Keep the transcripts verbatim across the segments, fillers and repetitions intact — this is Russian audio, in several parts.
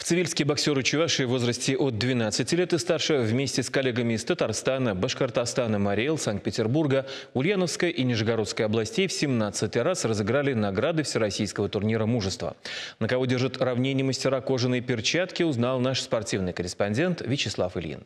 Цивильские боксеры Чувашии в возрасте от двенадцати лет и старше вместе с коллегами из Татарстана, Башкортостана, Мариэл, Санкт-Петербурга, Ульяновской и Нижегородской областей в семнадцатый раз разыграли награды всероссийского турнира мужества. На кого держат равнение мастера кожаные перчатки, узнал наш спортивный корреспондент Вячеслав Ильин.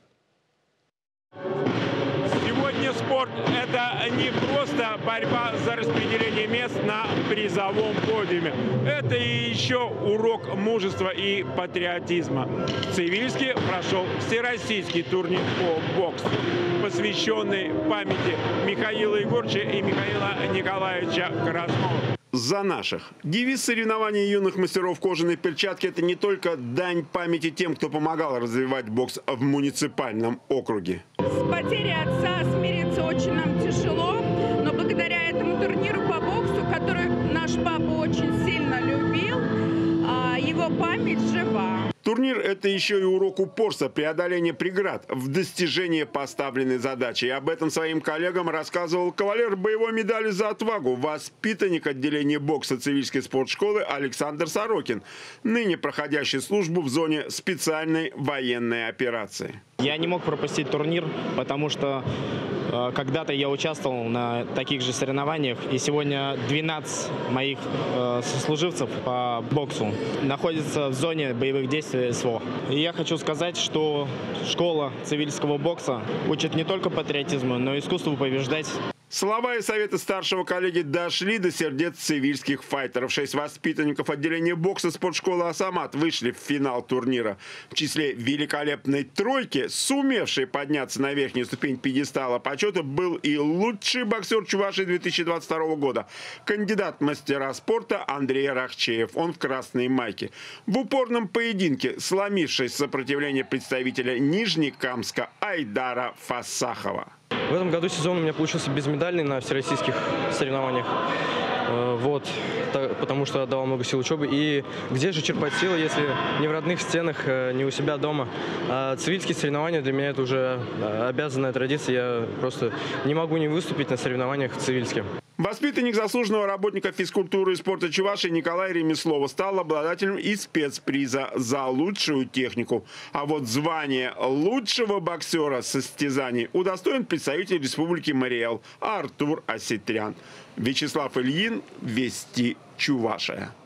Сегодня спорт – это не просто борьба за распределение мест на призовом подиуме. Это и еще урок мужества и патриотизма. В Цивильске прошел всероссийский турнир по боксу, посвященный памяти Михаила Егоровича и Михаила Николаевича Краснова. За наших. Девиз соревнований юных мастеров кожаной перчатки – это не только дань памяти тем, кто помогал развивать бокс в муниципальном округе. С потерей отца смириться очень нам тяжело, но благодаря этому турниру по боксу, который наш папа очень сильно любил, его память жива. Турнир – это еще и урок упорства, преодоления преград в достижении поставленной задачи. И об этом своим коллегам рассказывал кавалер боевой медали за отвагу, воспитанник отделения бокса Цивильской спортшколы Александр Сорокин, ныне проходящий службу в зоне специальной военной операции. Я не мог пропустить турнир, потому что э, когда-то я участвовал на таких же соревнованиях, и сегодня двенадцать моих э, сослуживцев по боксу находятся в зоне боевых действий СВО. И я хочу сказать, что школа цивильского бокса учит не только патриотизму, но и искусству побеждать. Слова и советы старшего коллеги дошли до сердец цивильских файтеров. Шесть воспитанников отделения бокса спортшколы «Асамат» вышли в финал турнира. В числе великолепной тройки, сумевшей подняться на верхнюю ступень пьедестала почета, был и лучший боксер Чувашии две тысячи двадцать второго года. Кандидат в мастера спорта Андрей Рахчеев. Он в красной майке. В упорном поединке, сломившись сопротивление представителя Нижнекамска Айдара Фасахова. В этом году сезон у меня получился безмедальный на всероссийских соревнованиях. Вот, потому что отдавал много сил учебы. И где же черпать силы, если не в родных стенах, не у себя дома? А цивильские соревнования для меня это уже обязанная традиция. Я просто не могу не выступить на соревнованиях в Цивильске. Воспитанник заслуженного работника физкультуры и спорта Чувашии Николай Ремеслова стал обладателем и спецприза за лучшую технику. А вот звание лучшего боксера состязаний удостоен представитель Республики Мариэл Артур Осетрян. Вячеслав Ильин, Вести Чувашия.